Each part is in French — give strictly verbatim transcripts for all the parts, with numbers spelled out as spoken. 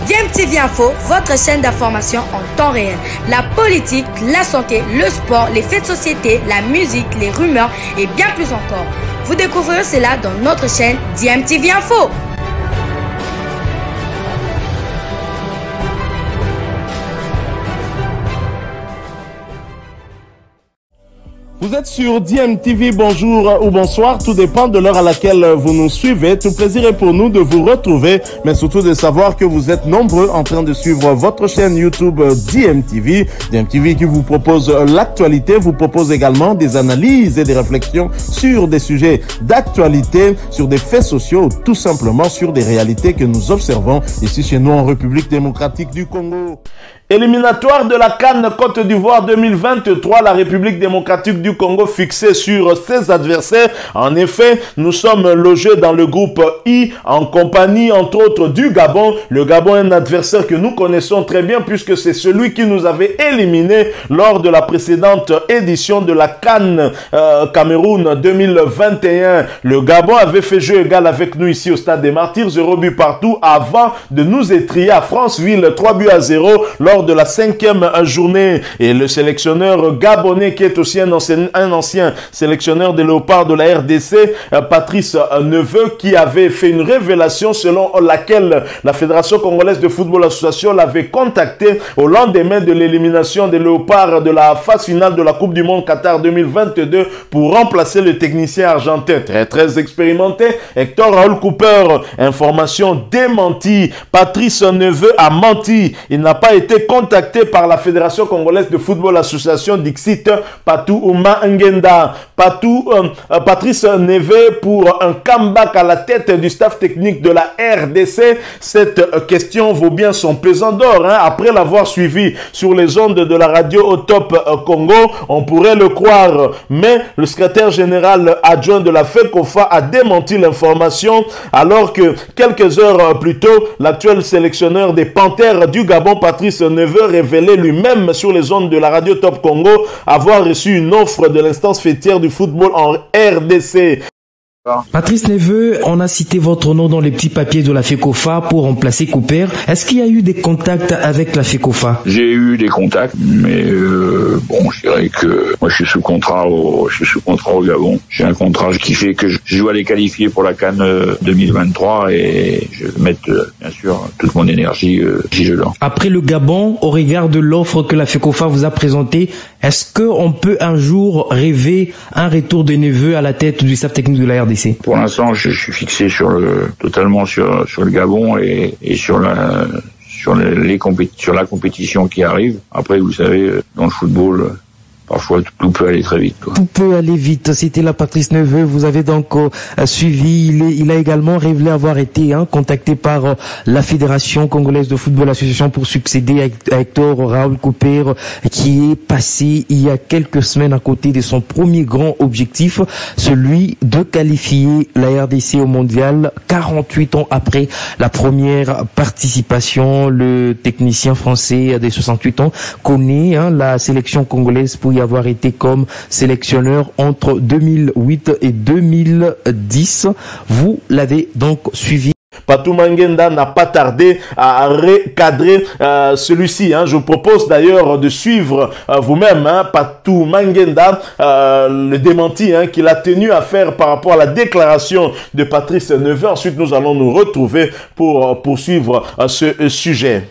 D M T V Info, votre chaîne d'information en temps réel. La politique, la santé, le sport, les faits de société, la musique, les rumeurs et bien plus encore. Vous découvrirez cela dans notre chaîne D M T V Info. Vous êtes sur D M T V, bonjour ou bonsoir, tout dépend de l'heure à laquelle vous nous suivez. Tout plaisir est pour nous de vous retrouver, mais surtout de savoir que vous êtes nombreux en train de suivre votre chaîne YouTube D M T V. D M T V qui vous propose l'actualité, vous propose également des analyses et des réflexions sur des sujets d'actualité, sur des faits sociaux, tout simplement sur des réalités que nous observons ici chez nous en République démocratique du Congo. Éliminatoire de la CAN Côte d'Ivoire deux mille vingt-trois, la République démocratique du Congo fixée sur ses adversaires. En effet, nous sommes logés dans le groupe I en compagnie entre autres du Gabon. Le Gabon est un adversaire que nous connaissons très bien puisque c'est celui qui nous avait éliminés lors de la précédente édition de la CAN euh, Cameroun deux mille vingt et un. Le Gabon avait fait jeu égal avec nous ici au Stade des Martyrs, zéro but partout avant de nous étrier à Franceville, trois buts à zéro lors de la cinquième journée. Et le sélectionneur gabonais qui est aussi un ancien, un ancien sélectionneur des Léopards de la R D C, Patrice Neveu, qui avait fait une révélation selon laquelle la Fédération congolaise de football association l'avait contacté au lendemain de l'élimination des Léopards de la phase finale de la Coupe du Monde Qatar deux mille vingt-deux pour remplacer le technicien argentin très très expérimenté Hector Raoul Cooper. Information démentie, Patrice Neveu a menti, il n'a pas été contacté par la Fédération congolaise de football association Dixit Patou Ouma Ngenda. Patou, euh, Patrice Neveu pour un comeback à la tête du staff technique de la R D C. Cette euh, question vaut bien son pesant d'or. Hein. Après l'avoir suivi sur les ondes de la radio au top euh, Congo, on pourrait le croire. Mais le secrétaire général adjoint de la FECOFA a démenti l'information alors que quelques heures plus tôt, l'actuel sélectionneur des Panthères du Gabon, Patrice Neveu, révélait lui-même sur les ondes de la radio Top Congo avoir reçu une offre de l'instance fêtière du football en R D C. Patrice Neveu, on a cité votre nom dans les petits papiers de la FECOFA pour remplacer Cooper. Est-ce qu'il y a eu des contacts avec la FECOFA? J'ai eu des contacts, mais euh, bon, je dirais que moi je suis sous contrat au, je suis sous contrat au Gabon. J'ai un contrat qui fait que je dois les qualifier pour la CAN deux mille vingt-trois et je vais mettre euh, bien sûr toute mon énergie euh, si je l'en. Après le Gabon, au regard de l'offre que la FECOFA vous a présentée, est-ce qu'on peut un jour rêver un retour de Neveu à la tête du staff technique de la R D C? Pour l'instant, je, je suis fixé sur le, totalement sur, sur le Gabon et, et sur la, sur les, les compé sur la compétition qui arrive. Après, vous savez, dans le football, parfois tout peut aller très vite, quoi. Tout peut aller vite. C'était là Patrice Neveu. Vous avez donc euh, suivi. Il, est, il a également révélé avoir été hein, contacté par euh, la Fédération congolaise de football association pour succéder à, à Hector Raoul Cooper, euh, qui est passé il y a quelques semaines à côté de son premier grand objectif, celui de qualifier la R D C au mondial. quarante-huit ans après la première participation, le technicien français des soixante-huit ans connaît hein, la sélection congolaise pour y avoir été comme sélectionneur entre deux mille huit et deux mille dix. Vous l'avez donc suivi. Patou Mangenda n'a pas tardé à recadrer euh, celui-ci. Hein. Je vous propose d'ailleurs de suivre euh, vous-même hein, Patou Mangenda, euh, le démenti hein, qu'il a tenu à faire par rapport à la déclaration de Patrice Neveu. Ensuite, nous allons nous retrouver pour euh, poursuivre euh, ce euh, sujet.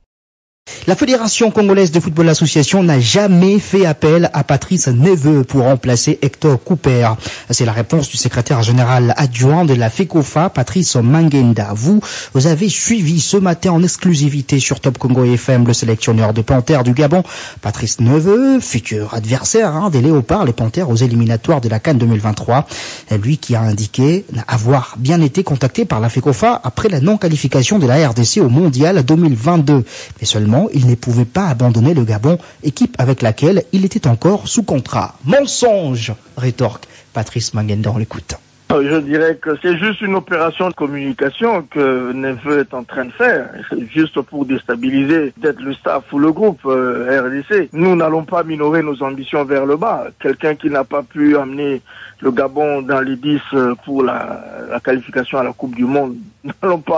La Fédération congolaise de football association n'a jamais fait appel à Patrice Neveu pour remplacer Hector Cooper. C'est la réponse du secrétaire général adjoint de la FECOFA, Patrice Mangenda. Vous, vous avez suivi ce matin en exclusivité sur Top Congo F M le sélectionneur des Panthères du Gabon, Patrice Neveu, futur adversaire hein, des Léopards, les Panthères aux éliminatoires de la CAN deux mille vingt-trois. Lui qui a indiqué avoir bien été contacté par la FECOFA après la non-qualification de la R D C au mondial deux mille vingt-deux. Mais seulement, il ne pouvait pas abandonner le Gabon, équipe avec laquelle il était encore sous contrat. Mensonge, rétorque Patrice Mangenda, on l'écoute. Je dirais que c'est juste une opération de communication que Neveu est en train de faire. C'est juste pour déstabiliser peut-être le staff ou le groupe euh, R D C. Nous n'allons pas minorer nos ambitions vers le bas. Quelqu'un qui n'a pas pu amener le Gabon dans les dix pour la, la qualification à la Coupe du Monde, nous n'allons pas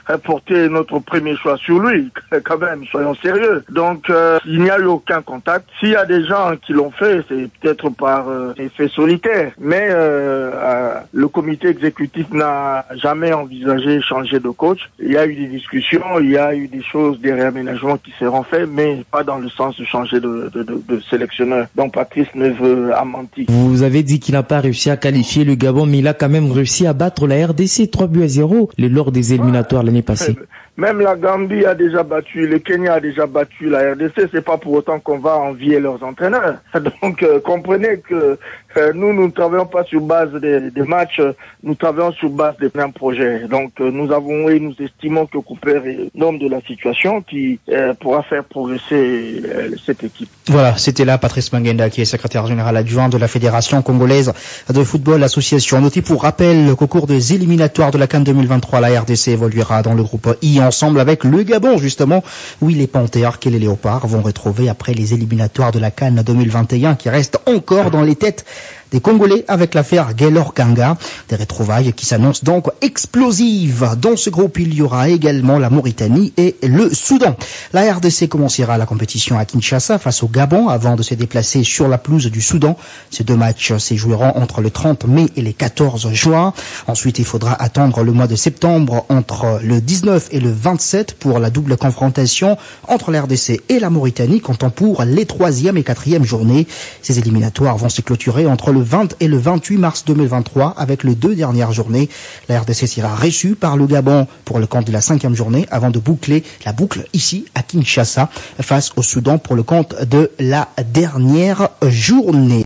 porter notre premier choix sur lui. Quand même, soyons sérieux. Donc, euh, il n'y a eu aucun contact. S'il y a des gens qui l'ont fait, c'est peut-être par euh, effet solitaire. Mais euh, euh, le comité exécutif n'a jamais envisagé changer de coach. Il y a eu des discussions, il y a eu des choses, des réaménagements qui seront faits, mais pas dans le sens de changer de, de, de, de sélectionneur. Donc Patrice Neveu a menti. Vous avez dit qu'il n'a pas réussi à qualifier le Gabon, mais il a quand même réussi à battre la R D C trois buts à zéro lors des éliminatoires l'année passée. Même la Gambie a déjà battu, le Kenya a déjà battu la R D C, c'est pas pour autant qu'on va envier leurs entraîneurs. Donc euh, comprenez que euh, nous, nous ne travaillons pas sur base des, des matchs, nous travaillons sur base des pleins projets. Donc euh, nous avons et nous estimons que Cooper est l'homme de la situation qui euh, pourra faire progresser euh, cette équipe. Voilà, c'était là Patrice Mangenda qui est secrétaire général adjoint de la Fédération congolaise de football association. Notez pour rappel qu'au cours des éliminatoires de la CAN deux mille vingt-trois, la R D C évoluera dans le groupe I ensemble avec le Gabon justement. Oui, les Panthères et les Léopards vont retrouver après les éliminatoires de la CAN deux mille vingt et un qui restent encore dans les têtes des Congolais avec l'affaire Gaylor Kanga. Des retrouvailles qui s'annoncent donc explosives. Dans ce groupe, il y aura également la Mauritanie et le Soudan. La R D C commencera la compétition à Kinshasa face au Gabon avant de se déplacer sur la pelouse du Soudan. Ces deux matchs se joueront entre le trente mai et le quatorze juin. Ensuite, il faudra attendre le mois de septembre entre le dix-neuf et le vingt-sept pour la double confrontation entre la R D C et la Mauritanie, comptant pour les troisième et quatrième journées. Ces éliminatoires vont se clôturer entre le vingt et le vingt-huit mars deux mille vingt-trois avec les deux dernières journées. La R D C sera reçue par le Gabon pour le compte de la cinquième journée avant de boucler la boucle ici à Kinshasa face au Soudan pour le compte de la dernière journée.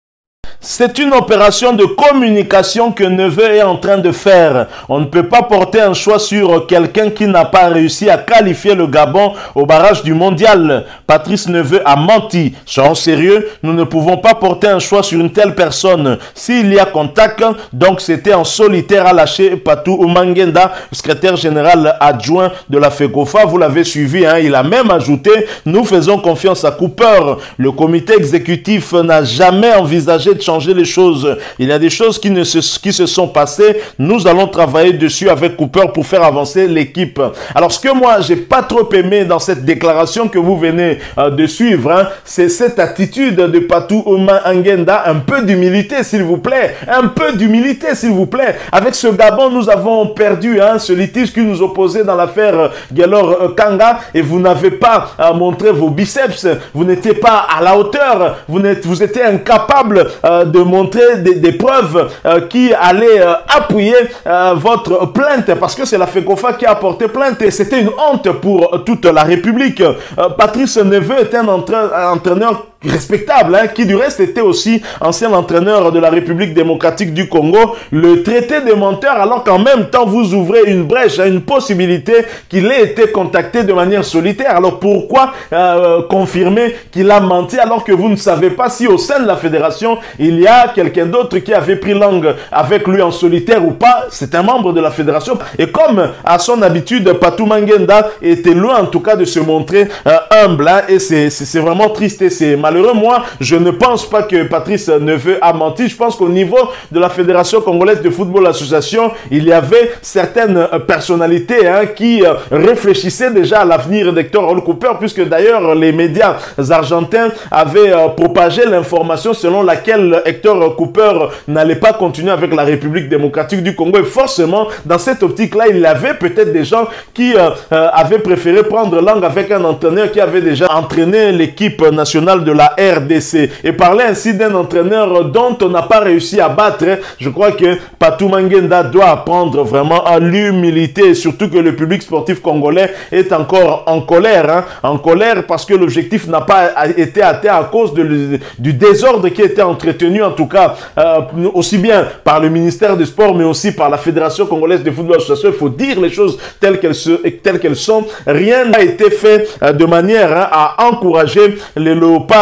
C'est une opération de communication que Neveu est en train de faire. On ne peut pas porter un choix sur quelqu'un qui n'a pas réussi à qualifier le Gabon au barrage du mondial. Patrice Neveu a menti. Soyons sérieux, nous ne pouvons pas porter un choix sur une telle personne. S'il y a contact, donc c'était en solitaire à lâcher Patou Mangenda, secrétaire général adjoint de la FECOFA. Vous l'avez suivi, hein, il a même ajouté, nous faisons confiance à Cooper. Le comité exécutif n'a jamais envisagé de changer les choses. Il y a des choses qui, ne se, qui se sont passées. Nous allons travailler dessus avec Cooper pour faire avancer l'équipe. Alors, ce que moi, j'ai pas trop aimé dans cette déclaration que vous venez euh, de suivre, hein, c'est cette attitude de Patou Mangenda. Un peu d'humilité, s'il vous plaît. Un peu d'humilité, s'il vous plaît. Avec ce Gabon, nous avons perdu hein, ce litige qui nous opposait dans l'affaire euh, Gaylor Kanga et vous n'avez pas euh, montré vos biceps. Vous n'étiez pas à la hauteur. Vous, vous étiez incapable euh, de montrer des, des preuves euh, qui allaient euh, appuyer euh, votre plainte, parce que c'est la FECOFA qui a porté plainte et c'était une honte pour toute la République. Euh, Patrice Neveu est un entraîneur respectable, hein, qui du reste était aussi ancien entraîneur de la République démocratique du Congo. Le traité de menteur, alors qu'en même temps vous ouvrez une brèche, hein, une possibilité qu'il ait été contacté de manière solitaire. Alors pourquoi euh, confirmer qu'il a menti alors que vous ne savez pas si au sein de la fédération il y a quelqu'un d'autre qui avait pris langue avec lui en solitaire ou pas? C'est un membre de la fédération et comme à son habitude, Patou Mangenda était loin en tout cas de se montrer euh, humble, hein, et c'est vraiment triste et c'est malheureux. Moi, je ne pense pas que Patrice Neveu a menti. Je pense qu'au niveau de la Fédération congolaise de football association, il y avait certaines personnalités hein, qui euh, réfléchissaient déjà à l'avenir d'Hector Raoul Cooper, puisque d'ailleurs les médias argentins avaient euh, propagé l'information selon laquelle Hector Cooper n'allait pas continuer avec la République démocratique du Congo. Et forcément, dans cette optique-là, il y avait peut-être des gens qui euh, euh, avaient préféré prendre langue avec un entraîneur qui avait déjà entraîné l'équipe nationale de la R D C. Et parler ainsi d'un entraîneur dont on n'a pas réussi à battre, je crois que Patou Mangenda doit apprendre vraiment à l'humilité, et surtout que le public sportif congolais est encore en colère, hein, en colère parce que l'objectif n'a pas été atteint à cause de, du désordre qui était entretenu, en tout cas euh, aussi bien par le ministère des Sports mais aussi par la Fédération congolaise de football association. Il faut dire les choses telles qu'elles telles qu'elles sont. Rien n'a été fait euh, de manière hein, à encourager les léopards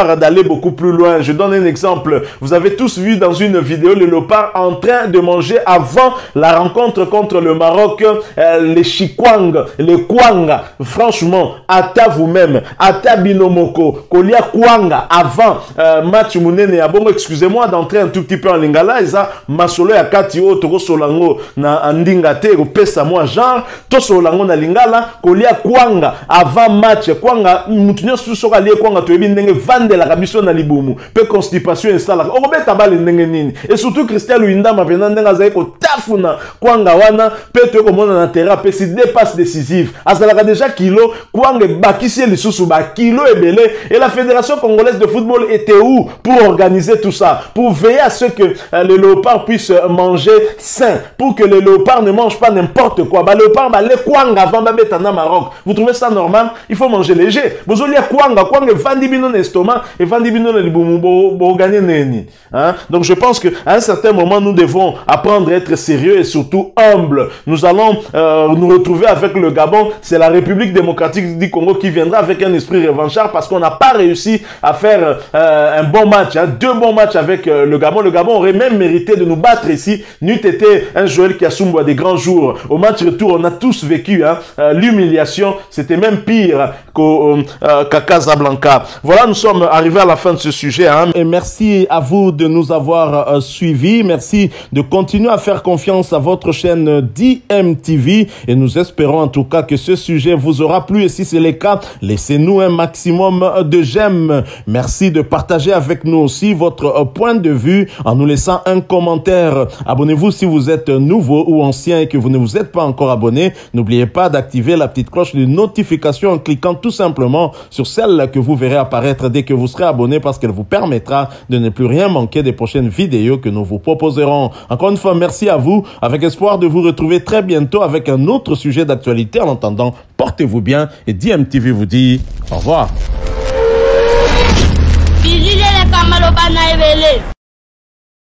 Léopard d'aller beaucoup plus loin. Je donne un exemple. Vous avez tous vu dans une vidéo le Léopard en train de manger avant la rencontre contre le Maroc, euh, les chikwang, les kwanga. Franchement, ata vous-même, ata binomoko, kolia kwanga avant euh, match munene ya bongo. Excusez-moi d'entrer un tout petit peu en lingala. Eza masolo ya kati o toko solango na andinga te ko pesa moi genre to solango na lingala kolia kwanga avant match kwanga mutunyo susoka lie kwanga to ebi ndenge vandela kabiso na libumu pe constipation insala o beta bale ndenge nini et surtout Christian Luinda ma pena ndenge azai ko tafuna kwanga wana pe to ko mona na terrain pe si dépasse décisif azala déjà kilo kwanga bakisi lisusu ba kilo ebele et la fédération congolaise de football était où pour organiser tout ça, pour veiller à ce que euh, les léopards puissent manger sain, pour que les léopards ne mangent pas n'importe quoi. Bah léopard bah les kwanga avant ba betana Maroc. Vous trouvez ça normal? Il faut manger léger. Vous allez kwanga kwanga vandi bino l'estomac et vandi bino le libumu bo bo gagner neni. Hein? Donc je pense que à un certain moment nous devons apprendre à être sérieux et surtout humble. Nous allons euh, nous retrouver avec le Gabon, c'est la République démocratique du Congo qui viendra avec un esprit revanchard parce qu'on n'a pas réussi à faire euh, un bon match, hein, deux bons matchs avec euh, le Gabon. Le Gabon aurait même mérité de nous battre ici. N'eût été un Joël Kiasumbo à des grands jours. Au match retour, on a tous vécu hein, euh, l'humiliation. C'était même pire qu'à euh, qu'à Casablanca. Voilà, nous sommes arrivés à la fin de ce sujet. Hein, et merci à vous de nous avoir euh, suivis. Merci de continuer à faire confiance à votre chaîne D M T V. Et nous espérons en tout cas que ce sujet vous aura plu. Et si c'est le cas, laissez-nous un maximum de j'aime. Merci de partager avec nous aussi votre point de vue en nous laissant un commentaire. Abonnez-vous si vous êtes nouveau ou ancien et que vous ne vous êtes pas encore abonné. N'oubliez pas d'activer la petite cloche de notification en cliquant tout simplement sur celle que vous verrez apparaître dès que vous serez abonné parce qu'elle vous permettra de ne plus rien manquer des prochaines vidéos que nous vous proposerons. Encore une fois, merci à vous avec espoir de vous retrouver très bientôt avec un autre sujet d'actualité. En attendant, portez-vous bien et D M T V vous dit au revoir.